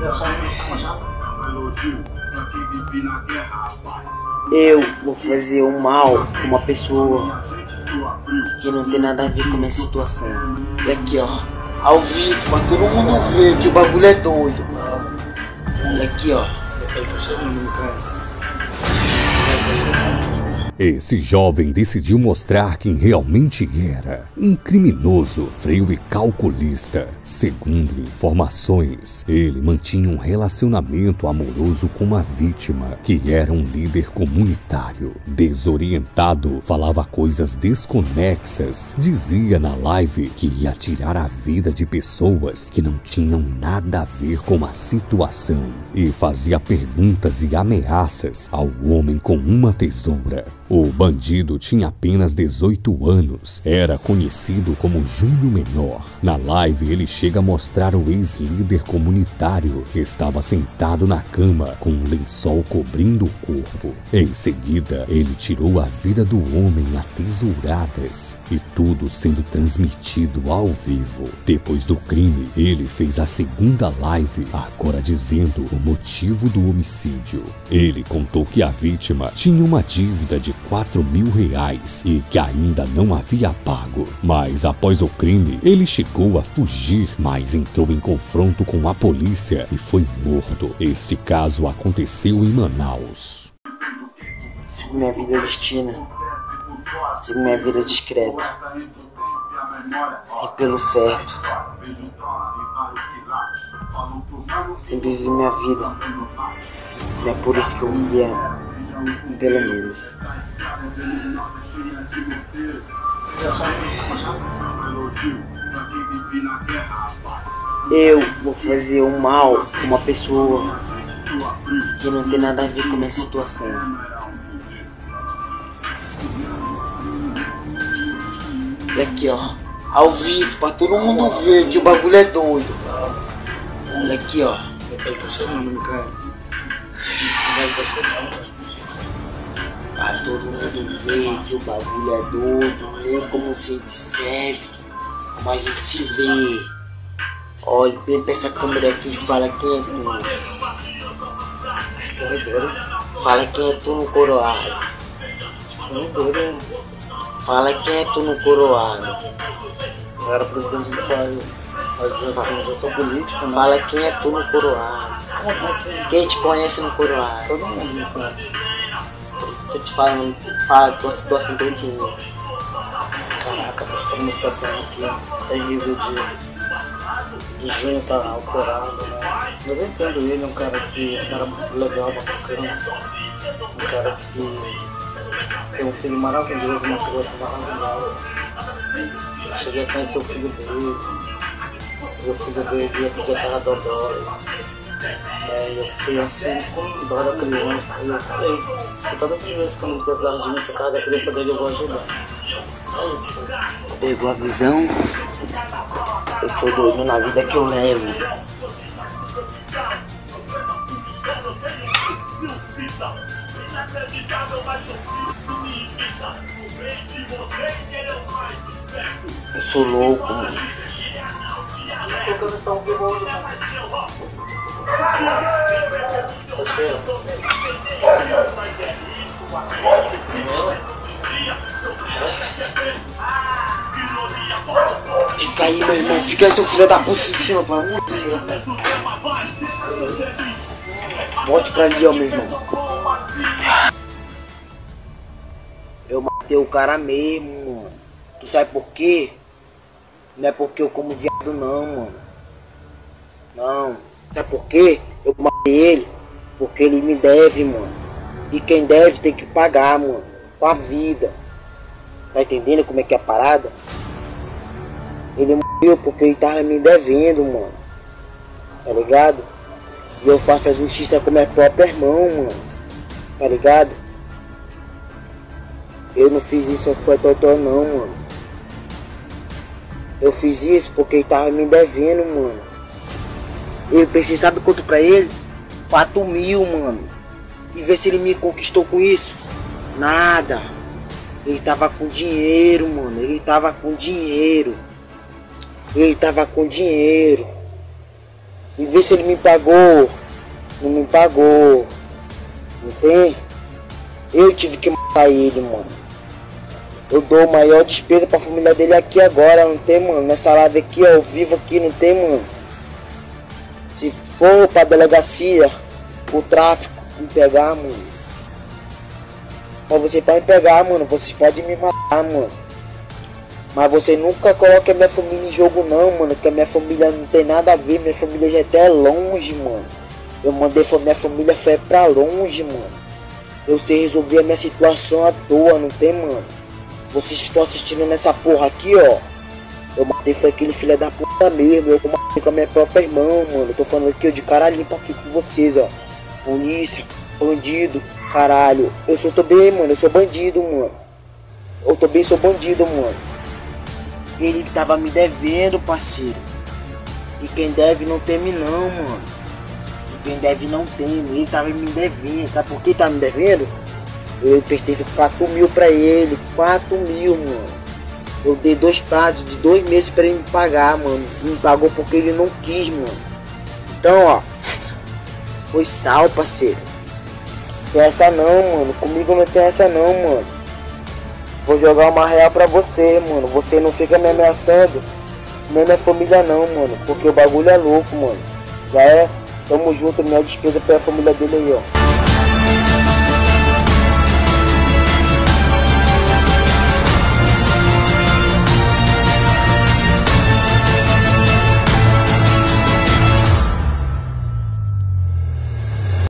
Eu vou fazer o mal com uma pessoa que não tem nada a ver com a minha situação. E aqui, ó, ao vivo, pra todo mundo ver que o bagulho é doido. E aqui, ó. Esse jovem decidiu mostrar quem realmente era: um criminoso, frio e calculista. Segundo informações, ele mantinha um relacionamento amoroso com uma vítima, que era um líder comunitário. Desorientado, falava coisas desconexas, dizia na live que ia tirar a vida de pessoas que não tinham nada a ver com a situação, e fazia perguntas e ameaças ao homem com uma tesoura. O bandido tinha apenas 18 anos, era conhecido como Júnior Menor. Na live ele chega a mostrar o ex-líder comunitário que estava sentado na cama com um lençol cobrindo o corpo. Em seguida, ele tirou a vida do homem a tesouradas, e tudo sendo transmitido ao vivo. Depois do crime, ele fez a segunda live, agora dizendo o motivo do homicídio. Ele contou que a vítima tinha uma dívida de R$4.000 e que ainda não havia pago. Mas após o crime, ele chegou a fugir, mas entrou em confronto com a polícia e foi morto. Esse caso aconteceu em Manaus. Sigo minha vida distina, sigo minha vida discreta, e pelo certo. Sempre vivi minha vida, e é por isso que eu vivia, pelo menos. Eu vou fazer o mal com uma pessoa que não tem nada a ver com a minha situação. E aqui, ó, ao vivo, pra todo mundo ver que o bagulho é doido. E aqui, ó. Pra todo mundo ver que o bagulho é doido, ver como se serve, como a gente se vê. Olha bem pra essa câmera aqui e fala quem é tu. Fala quem é tu no coroado. Fala quem é tu no coroado. Eu era presidente do país, mas assim, eu sou político, né? Fala quem é tu no coroado. Como assim? Quem te conhece no coroado? Todo mundo me conhece. Tô te falando, fala tua situação todinha. Caraca, mas tô numa situação aqui terrível do Júnior tá alterado, né? Mas eu entendo ele, é um cara que era muito legal, bacana. Um cara que tem um filho maravilhoso, uma criança maravilhosa. Eu cheguei a conhecer o filho dele, e o filho dele outro dia tava dodói. Eu fiquei assim, com dó da criança, e eu falei, que todas as vezes que eu não precisava de mim por causa da criança dele, eu vou ajudar. É isso, cara. Pegou a visão? Eu sou doido na vida que eu levo. Eu sou louco, mano. Colocando só um vivo onde, mano? Fica aí, meu irmão. Fica aí, seu filho da puta, em cima, pelo amor de Deus. Bote pra ali, ó, meu irmão. Eu matei o cara mesmo, mano. Tu sabe por quê? Não é porque eu como viado, não, mano. Não. Sabe por quê? Eu matei ele porque ele me deve, mano. E quem deve tem que pagar, mano. Com a vida. Tá entendendo como é que é a parada? Ele morreu porque ele tava me devendo, mano. Tá ligado? E eu faço a justiça com minha própria mão, mano. Tá ligado? Eu não fiz isso, foi totó não, mano. Eu fiz isso porque ele tava me devendo, mano. Eu pensei, sabe quanto pra ele? 4.000, mano. E vê se ele me conquistou com isso. Nada. Ele tava com dinheiro, mano. Ele tava com dinheiro. Ele tava com dinheiro. E vê se ele me pagou. Não me pagou. Não tem? Eu tive que matar ele, mano. Eu dou maior despesa pra família dele aqui agora, não tem, mano? Nessa live aqui, ó, eu vivo aqui, não tem, mano? Se for pra delegacia, o tráfico, me pegar, mano. Mas você pode me pegar, mano. Vocês podem me matar, mano. Mas você nunca coloca minha família em jogo, não, mano. Que a minha família não tem nada a ver. Minha família já até é longe, mano. Eu mandei minha família foi pra longe, mano. Eu sei resolver a minha situação à toa, não tem, mano? Vocês estão assistindo nessa porra aqui, ó. Eu matei foi aquele filho da puta mesmo. Eu matei com a minha própria irmã, mano. Eu tô falando aqui, ó, de cara limpa aqui com vocês, ó. Polícia, bandido, caralho. Eu tô bem, mano. Eu sou bandido, mano. Eu tô bem, sou bandido, mano. Ele tava me devendo, parceiro. E quem deve não teme não, mano. E quem deve não teme. Ele tava me devendo. Sabe por que tá me devendo? Eu pertenço 4 mil pra ele. 4 mil, mano. Eu dei 2 prazos de 2 meses pra ele me pagar, mano. Me pagou porque ele não quis, mano. Então, ó. Foi sal, parceiro. Tem essa não, mano. Comigo não tem essa não, mano. Vou jogar uma real pra você, mano. Você não fica me ameaçando. Nem minha família não, mano. Porque o bagulho é louco, mano. Já é? Tamo junto, minha despesa pela família dele aí, ó.